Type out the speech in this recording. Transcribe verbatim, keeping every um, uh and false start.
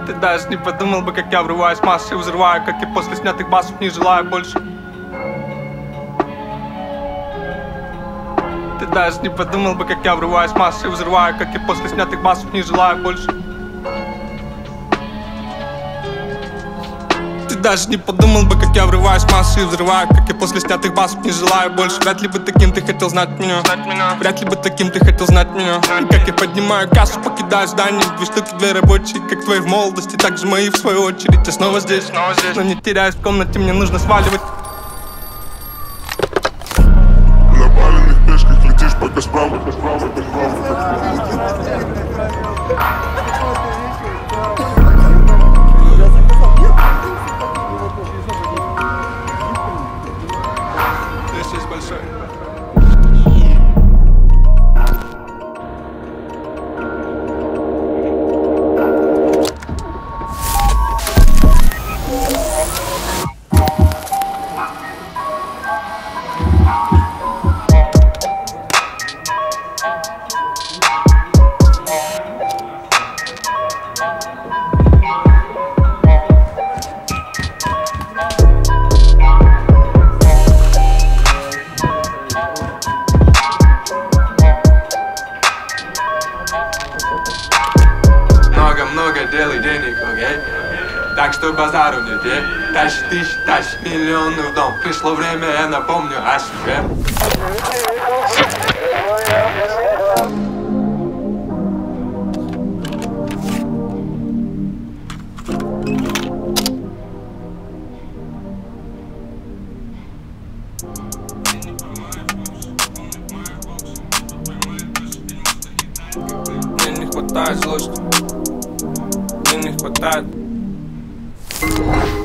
Ты даже не подумал бы, как я врываюсь в массы и взрываю, как и после снятых басов не желаю больше. Ты даже не подумал бы, как я врываюсь в массы и взрываю, как и после снятых басов не желаю больше. Ты даже не подумал бы, как я врываюсь в массы и взрываю, как и после снятых басов не желаю больше. Вряд ли бы таким ты хотел знать меня, знать меня. Вряд ли бы таким ты хотел знать меня. И как я поднимаю кассу, покидаю здание. Две штуки, две рабочие, как твои в молодости, так же мои в свою очередь. Я снова здесь, снова здесь. Но не теряюсь в комнате, мне нужно сваливать. На баленных пешках летишь пока справа, пока справа, пока справа. Здесь есть большой. Много-много делай денег, окей? Так что базару не те. Тащи тысячи, тащи миллионы в дом. Пришло время, я напомню о себе. Мне не хватает злости. Мне не хватает.